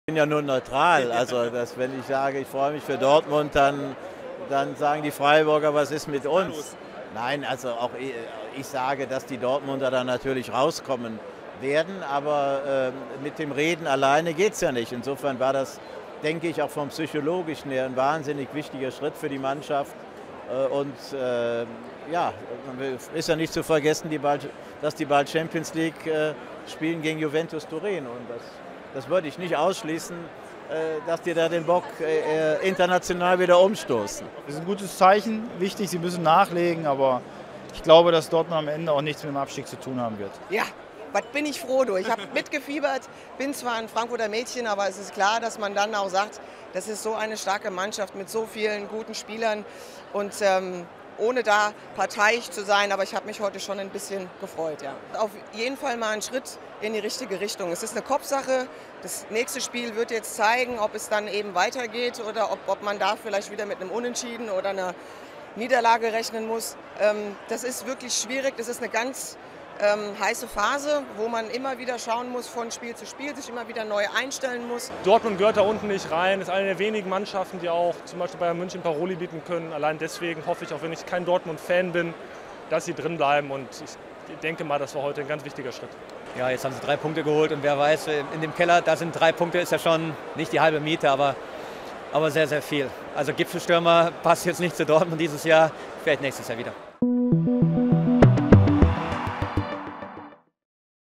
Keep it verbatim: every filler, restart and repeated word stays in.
bin ja nur neutral. Also dass, wenn ich sage, ich freue mich für Dortmund, dann, dann sagen die Freiburger, was ist mit uns? Nein, also auch ich, ich sage, dass die Dortmunder dann natürlich rauskommen werden, aber äh, mit dem Reden alleine geht es ja nicht. Insofern war das, denke ich, auch vom Psychologischen her ein wahnsinnig wichtiger Schritt für die Mannschaft. Äh, und äh, ja, ist ja nicht zu vergessen, die bald, dass die bald Champions League äh, spielen gegen Juventus Turin. Und das, das würde ich nicht ausschließen, äh, dass die da den Bock äh, international wieder umstoßen. Das ist ein gutes Zeichen, wichtig, sie müssen nachlegen, aber ich glaube, dass Dortmund am Ende auch nichts mit dem Abstieg zu tun haben wird. Ja, was bin ich froh, du. Ich habe mitgefiebert, bin zwar ein Frankfurter Mädchen, aber es ist klar, dass man dann auch sagt, das ist so eine starke Mannschaft mit so vielen guten Spielern und ähm, ohne da parteiisch zu sein, aber ich habe mich heute schon ein bisschen gefreut. Ja. Auf jeden Fall mal ein Schritt in die richtige Richtung. Es ist eine Kopfsache. Das nächste Spiel wird jetzt zeigen, ob es dann eben weitergeht oder ob, ob man da vielleicht wieder mit einem Unentschieden oder einer Niederlage rechnen muss. Ähm, das ist wirklich schwierig. Das ist eine ganz ähm, heiße Phase, wo man immer wieder schauen muss von Spiel zu Spiel, sich immer wieder neu einstellen muss. Dortmund gehört da unten nicht rein, ist eine der wenigen Mannschaften, die auch zum Beispiel Bayern München Paroli bieten können. Allein deswegen hoffe ich, auch wenn ich kein Dortmund-Fan bin, dass sie drin bleiben und ich denke mal, das war heute ein ganz wichtiger Schritt. Ja, jetzt haben sie drei Punkte geholt und wer weiß, in dem Keller, da sind drei Punkte, ist ja schon nicht die halbe Miete, aber, aber sehr, sehr viel. Also Gipfelstürmer passt jetzt nicht zu Dortmund dieses Jahr, vielleicht nächstes Jahr wieder.